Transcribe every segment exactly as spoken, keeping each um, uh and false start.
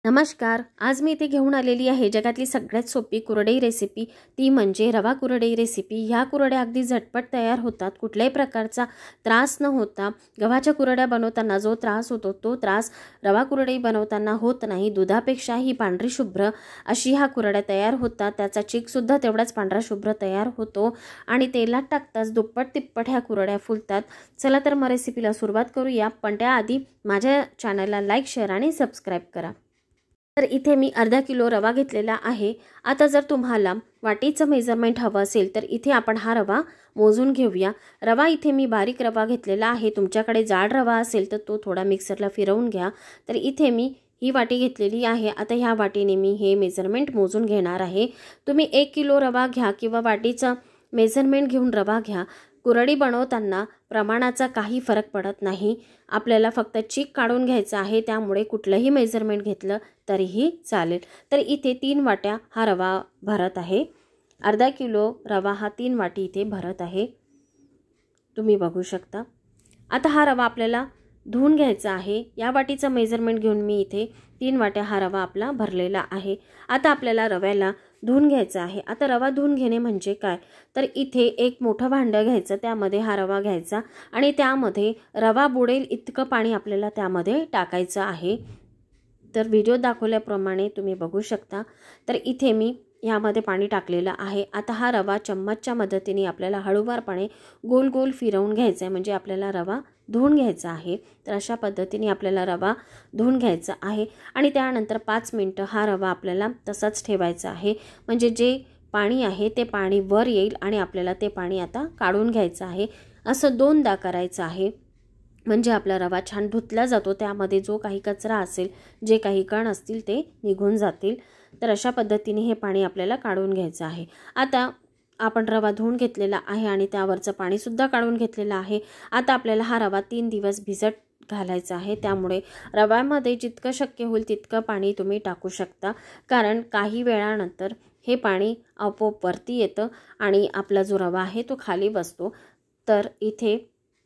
नमस्कार. आज मी इथे घेऊन आलेली आहे जगातली सगळ्यात सोपी कुरडई रेसिपी, ती म्हणजे रवा कुरडई रेसिपी. ह्या कुरड्या अगदी झटपट तयार होतात, कुठल्याही प्रकारचा त्रास न होता. गव्हाच्या कुरड्या बनवताना जो त्रास होतो तो त्रास रवा कुरडई बनवताना होत नाही. दुधापेक्षा ही पांढरी शुभ्र अशी ह्या कुरड्या तयार होतात. त्याचा चीकसुद्धा तेवढाच पांढरा शुभ्र तयार होतो आणि तेलात टाकताच दुप्पट तिप्पट ह्या कुरड्या फुलतात. चला तर मग रेसिपीला सुरुवात करूया, पण त्याआधी माझ्या चॅनलला लाईक, शेअर आणि सबस्क्राईब करा. तर इथे मी अर्धा किलो रवा घेतलेला आहे. आता जर तुम्हाला वाटीचं मेजरमेंट हवं असेल तर इथे आपण हा रवा मोजून घेऊया. रवा इथे मी बारीक रवा घेतलेला आहे. तुमच्याकडे जाड रवा असेल तर तो थोडा मिक्सरला फिरवून घ्या. तर इथे मी ही वाटी घेतलेली आहे. आता ह्या वाटीने मी हे मेजरमेंट मोजून घेणार आहे. तुम्ही एक किलो रवा घ्या किंवा वाटीचं मेजरमेंट घेऊन रवा घ्या. कुरडी बनवताना प्रमाणाचा काही फरक पडत नाही. आपल्याला फक्त चीक काढून घ्यायचा आहे, त्यामुळे कुठलंही मेजरमेंट घेतलं तरीही चालेल. तर इथे तीन वाट्या हा रवा भरत आहे. अर्धा किलो रवा हा तीन वाटी इथे भरत आहे, तुम्ही बघू शकता. आता हा रवा आपल्याला धुवून घ्यायचा आहे. या वाटीचं मेजरमेंट घेऊन मी इथे तीन वाट्या हा रवा आपला भरलेला आहे. आता आपल्याला रव्याला धुवून घ्यायचं आहे. आता रवा धुवून घेणे म्हणजे काय, तर इथे एक मोठं भांडं घ्यायचं, त्यामध्ये हा रवा घ्यायचा आणि त्यामध्ये रवा बुडेल इतकं पाणी आपल्याला त्यामध्ये टाकायचं आहे. तर व्हिडिओ दाखवल्याप्रमाणे तुम्ही बघू शकता. तर इथे मी यामध्ये पाणी टाकलेलं आहे. आता हा रवा चम्मचच्या मदतीने आपल्याला हळूवारपणे गोल गोल फिरवून घ्यायचा आहे, म्हणजे आपल्याला रवा धुवून घ्यायचा आहे. तर अशा पद्धतीने आपल्याला रवा धुवून घ्यायचा आहे आणि त्यानंतर पाच मिनटं हा रवा आपल्याला तसाच ठेवायचा आहे, म्हणजे जे पाणी आहे ते पाणी वर येईल आणि आपल्याला ते पाणी आता काढून घ्यायचं आहे. असं दोनदा करायचं आहे, म्हणजे आपला रवा छान धुतला जातो. त्यामध्ये जो काही कचरा असेल, जे काही कण असतील ते निघून जातील. तर अशा पद्धतीने हे पाणी आपल्याला काढून घ्यायचं आहे. आता आपण रवा धुवून घेतलेला आहे आणि त्यावरचं पाणीसुद्धा काढून घेतलेलं आहे. आता आपल्याला हा रवा तीन दिवस भिजत घालायचा आहे. त्यामुळे रव्यामध्ये जितकं शक्य होईल तितकं पाणी तुम्ही टाकू शकता, कारण काही वेळानंतर हे पाणी आपोआप वरती येतं आणि आपला जो रवा आहे तो खाली बसतो. तर इथे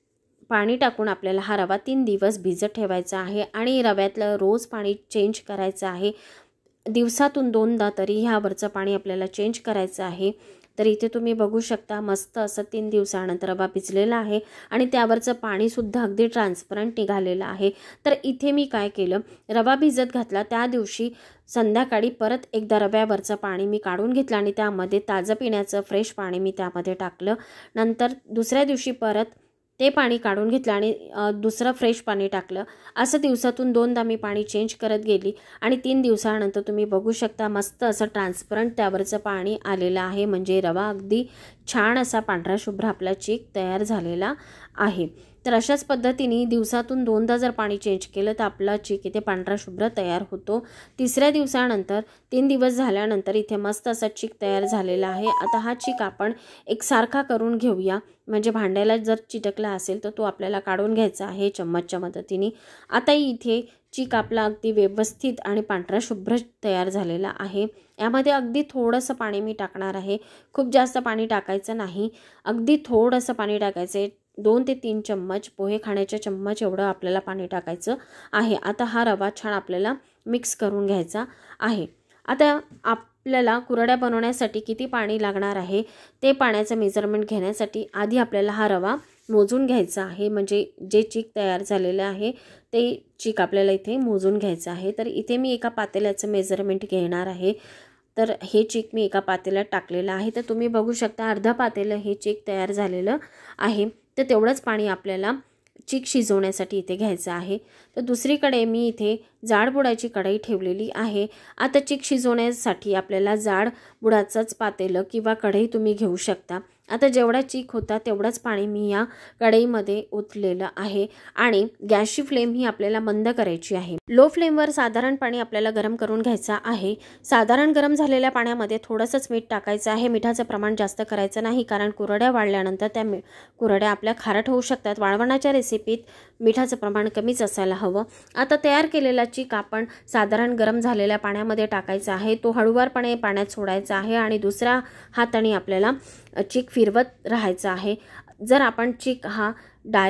पाणी टाकून आपल्याला हा रवा तीन दिवस भिजत ठेवायचा आहे आणि रव्यातलं रोज पाणी चेंज करायचं आहे. दिवसातून दोनदा तरी ह्यावरचं पाणी आपल्याला चेंज करायचं आहे. तर इथे तुम्ही बघू शकता, मस्त असं तीन दिवसानंतर रवा भिजलेला आहे आणि त्यावरचं पाणीसुद्धा अगदी ट्रान्सपरंट निघालेलं आहे. तर इथे मी काय केलं, रवा भिजत घातला त्या दिवशी संध्याकाळी परत एकदा रव्यावरचं पाणी मी काढून घेतलं आणि त्यामध्ये ताजं पिण्याचं फ्रेश पाणी मी त्यामध्ये टाकलं. नंतर दुसऱ्या दिवशी परत ते पाणी काढून घेतलं आणि दुसरं फ्रेश पाणी टाकलं. असं दिवसातून दोनदा मी पाणी चेंज करत गेली आणि तीन दिवसानंतर तुम्ही बघू शकता मस्त असं ट्रान्सपरंट त्यावरचं पाणी आलेलं आहे, म्हणजे रवा अगदी छान असा पांढरा शुभ्र आपला चीक तयार झालेला आहे. तर अशाच पद्धतीने दिवसातून दोनदा जर पाणी चेंज केलं तर आपला चीक इथे पांढरा शुभ्र तयार होतो. तिसऱ्या दिवसानंतर तीन दिवस झाल्यानंतर इथे मस्त असा चीक तयार झालेला आहे. आता हा चीक आपण एकसारखा करून घेऊया, म्हणजे भांड्याला जर चिटकला असेल तर तो आपल्याला काढून घ्यायचा आहे चम्मचच्या मदतीने. आता इथे चीक आपला अगदी व्यवस्थित आणि पांढरा शुभ्र तयार झालेला आहे. यामध्ये अगदी थोडंसं पाणी मी टाकणार आहे, खूप जास्त पाणी टाकायचं नाही, अगदी थोडंसं पाणी टाकायचं आहे. दोन ते तीन चम्मच पोहे खाण्याच्या चम्मच एवढं आपल्याला पाणी टाकायचं आहे. आता हा रवा छान आपल्याला मिक्स करून घ्यायचा आहे. आता आपल्याला कुरड्या बनवण्यासाठी किती पाणी लागणार आहे ते पाण्याचं मेजरमेंट घेण्यासाठी आधी आपल्याला हा रवा मोजून घ्यायचा आहे, म्हणजे जे चीक तयार झालेलं आहे ते चीक आपल्याला इथे मोजून घ्यायचं आहे. तर इथे मी एका पातेल्याचं मेजरमेंट घेणार आहे. तर हे चीक मी एका पातेल्यात टाकलेलं आहे. तर तुम्ही बघू शकता अर्धा पातेलं हे चीक तयार झालेलं आहे. तर तेवढंच पाणी आपल्याला चीक शिजवण्यासाठी इथे घ्यायचं आहे. तर दुसरीकडे मी इथे जाड बुडाची कढई ठेवलेली आहे. आता चीक शिजवण्यासाठी आपल्याला जाड बुडाचंच पातेलं किंवा कढई तुम्ही घेऊ शकता. आता जेवढा चीक होता तेवढंच पाणी मी या कढईमध्ये ओतलेलं आहे आणि गॅसची फ्लेम ही आपल्याला मंद करायची आहे. लो फ्लेमवर साधारण पाणी आपल्याला गरम करून घ्यायचं आहे. साधारण गरम झालेल्या पाण्यामध्ये थोडंसंच मीठ टाकायचं आहे. मिठाचं प्रमाण जास्त करायचं नाही, कारण कुरड्या वाळल्यानंतर त्या कुरड्या आपल्या खारट होऊ शकतात. वाळवणाच्या रेसिपीत मिठाचं प्रमाण कमीच असायला हवं. आता तयार केलेला चीक आपण साधारण गरम झालेल्या पाण्यामध्ये टाकायचा आहे. तो हळूवारपणे पाण्यात सोडायचा आहे आणि दुसऱ्या हाताने आपल्याला चीक फिरवत राहायचा आहे. जर आपण चीक हा डायरेक्ट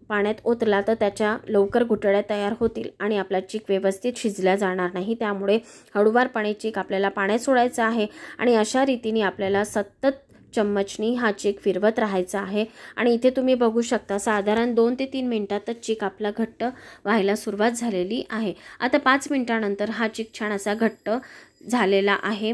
पाण्यात ओतला तर त्याच्या लवकर गुठळ्या तयार होतील आणि आपला चीक व्यवस्थित शिजला जाणार नाही। त्यामुळे हळूवारपणे चीक आपल्याला पाण्यात सोडायचा आहे आणि अशा रीतीने आपल्याला सतत चम्मचनी हा चीक फिरवत राहायचा आहे। आणि इथे तुम्ही बघू शकता साधारण दोन ते तीन मिनिटातच चीक आपला घट्ट व्हायला सुरुवात झालेली आहे। आता पाच मिनिटानंतर हा चीक छान असा घट्ट झालेला आहे।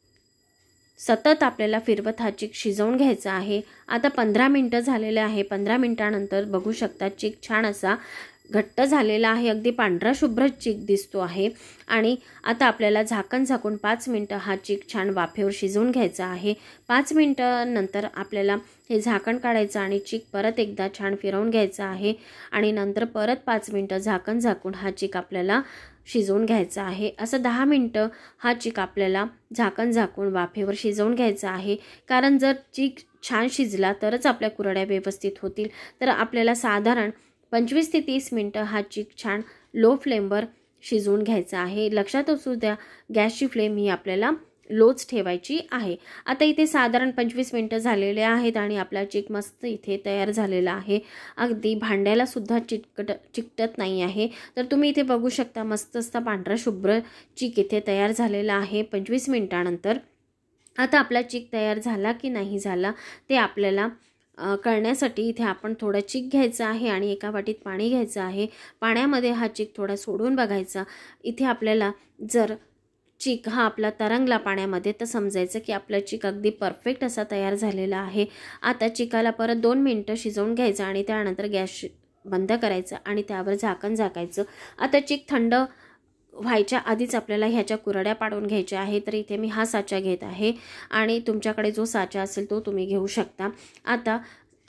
सतत आपल्याला फिरवत हा चीक शिजवून घ्यायचा आहे। आता पंधरा मिनिटं झालेले आहे। पंधरा मिनिटानंतर बघू शकता चीक छान असा घट्ट झालेला आहे, अगदी पांढरा शुभ्र चीक दिसतो आहे। आणि आता आपल्याला झाकण झाकून पाच मिनिटं हा चीक छान वाफेवर शिजवून घ्यायचा आहे। पाच मिनिटं नंतर आपल्याला हे झाकण काढायचं आणि चीक परत एकदा छान फिरवून घ्यायचा आहे आणि नंतर परत पाच मिनिटं झाकण झाकून हा चीक आपल्याला शिजवून घ्यायचा आहे। असं दहा मिनिटं हा चीक आपल्याला झाकण झाकून वाफेवर शिजवून घ्यायचा आहे, कारण जर चीक छान शिजला तरच आपल्या कुरड्या व्यवस्थित होतील। तर आपल्याला साधारण पंचवीस ते तीस मिनिटं हा चीक छान लो फ्लेमवर शिजवून घ्यायचा आहे। लक्षात असू द्या गॅसची फ्लेम ही आपल्याला लोच ठेवायची आहे। आता इथे साधारण पंचवीस मिनिटं झालेले आहेत आणि आपला चीक मस्त इथे तयार झालेला आहे, अगदी भांड्याला सुद्धा चिकट चिकटत नाही आहे। तर तुम्ही इथे बघू शकता मस्त असा पांढरा शुभ्र चीक इथे तयार झालेला आहे पंचवीस मिनिटानंतर। आता आपला चीक तयार झाला की नाही झाला ते आपल्याला कळण्यासाठी इथे आपण थोडा चीक घ्यायचा आहे आणि एका वाटीत पाणी घ्यायचं आहे। पाण्यामध्ये हा चीक थोडा सोडून बघायचा। इथे आपल्याला जर चीक हा आपला तरंगला पाण्यामध्ये तर समजायचं की आपला चीक अगदी परफेक्ट असा तयार झालेला आहे। आता चिकाला परत दोन मिनिटं शिजवून घ्यायचं आणि त्यानंतर गॅस बंद करायचं आणि त्यावर झाकण झाकायचं। आता चीक थंड व्हायच्या आधीच आपल्याला ह्याच्या कुरड्या पाडून घ्यायच्या आहे। तर इथे मी हा साचा घेत आहे आणि तुमच्याकडे जो साचा असेल तो तुम्ही घेऊ शकता। आता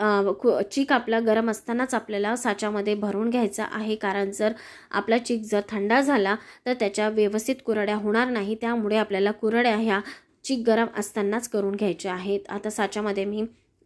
चीक आपला गरम असतानाच आपल्याला साच्यामध्ये भरून घ्यायचा आहे, कारण जर आपला चीक जर थंड झाला तर त्याच्या व्यवस्थित कुरड्या होणार नाही। त्यामुळे आपल्याला कुरड्या ह्या चीक गरम असतानाच करून घ्यायच्या आहेत। आता साच्यामध्ये मी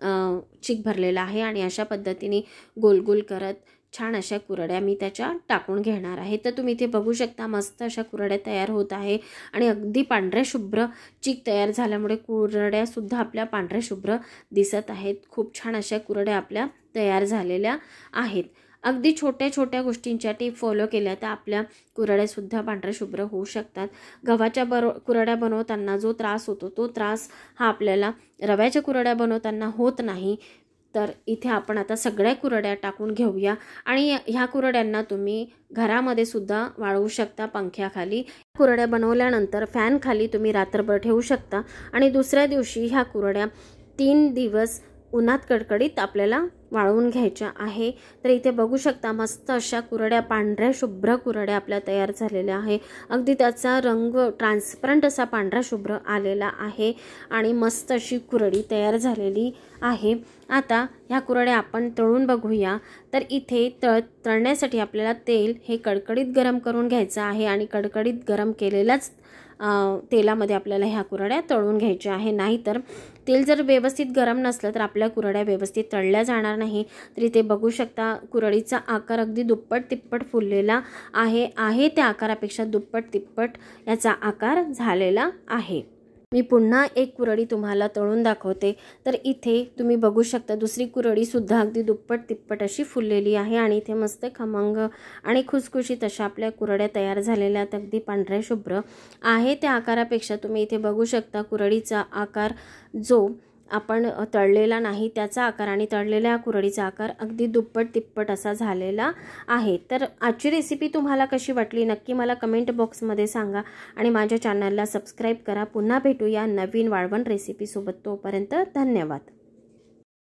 चीक भरलेला आहे आणि अशा पद्धतीने गोल गोल करत छान अशा कुरड्या मी त्याच्या टाकून घेणार आहे। तर तुम्ही इथे बघू शकता मस्त अशा कुरड्या तयार होत आहे आणि अगदी पांढऱ्या शुभ्र चीक तयार झाल्यामुळे कुरड्या सुद्धा आपल्या पांढऱ्या शुभ्र दिसत आहेत। खूप छान अशा कुरड्या आपल्या तयार झालेल्या आहेत। अगदी छोट्या छोट्या गोष्टींच्या टिप फॉलो केल्या तर आपल्या कुरड्या सुद्धा पांढऱ्या शुभ्र होऊ शकतात। गव्हाच्या बरो कुरड्या बनवताना जो त्रास होतो तो त्रास हा आपल्याला रव्याच्या कुरड्या बनवताना होत नाही। तर इथे आपण आता सगळ्या कुरड्या टाकून घेऊया आणि ह्या कुरड्यांना तुम्ही घरामध्ये सुद्धा वाळवू शकता पंख्याखाली। कुरड्या बनवल्यानंतर फॅन खाली तुम्ही रात्रभर ठेवू शकता आणि दुसऱ्या दिवशी ह्या कुरड्या तीन दिवस उन्हात कडकडीत आपल्याला वाळवून घ्यायच्या आहे। तर इथे बघू शकता मस्त अशा कुरड्या पांढऱ्या शुभ्र कुरड्या आपल्या तयार झालेल्या आहे। अगदी त्याचा रंग ट्रान्सपरंट असा पांढरा शुभ्र आलेला आहे आणि मस्त अशी कुरडी तयार झालेली आहे। आता ह्या कुरड्या आपण तळून बघूया। तर इथे तळ तळण्यासाठी आपल्याला तेल हे कडकडीत गरम करून घ्यायचं आहे आणि कडकडीत गरम केलेलाच तेलामध्ये आपल्याला ह्या कुरड्या तळून घ्यायच्या आहे। नाहीतर तेल जर व्यवस्थित गरम नसलं तर आपल्या कुरड्या व्यवस्थित तळल्या जाणार नाही। तर इथे बघू शकता कुरडीचा आकार अगदी दुप्पट तिप्पट फुललेला आहे आहे त्या आकारापेक्षा दुप्पट तिप्पट याचा आकार झालेला आहे। मी पुन्हा एक कुरडी तुम्हाला तळून दाखवते। तर इथे तुम्ही बघू शकता दुसरी कुरडी सुद्धा अगदी दुप्पट तिप्पट अशी फुललेली आहे आणि इथे मस्त खमंग आणि खुसखुशीत अशा आपल्या कुरड्या तयार झालेल्या आहेत। अगदी पांढऱ्या शुभ्र आहे त्या आकारापेक्षा तुम्ही इथे बघू शकता कुरडीचा आकार जो आपण तळलेला नाही त्याचा आकार आणि तळलेल्या कुरडीचा आकार अगदी दुप्पट तिप्पट असा झालेला आहे। तर आजची रेसिपी तुम्हाला कशी वाटली नक्की मला कमेंट बॉक्समध्ये सांगा आणि माझ्या चॅनलला सबस्क्राईब करा। पुन्हा भेटूया नवीन वाळवण रेसिपी सोबत, तोपर्यंत धन्यवाद।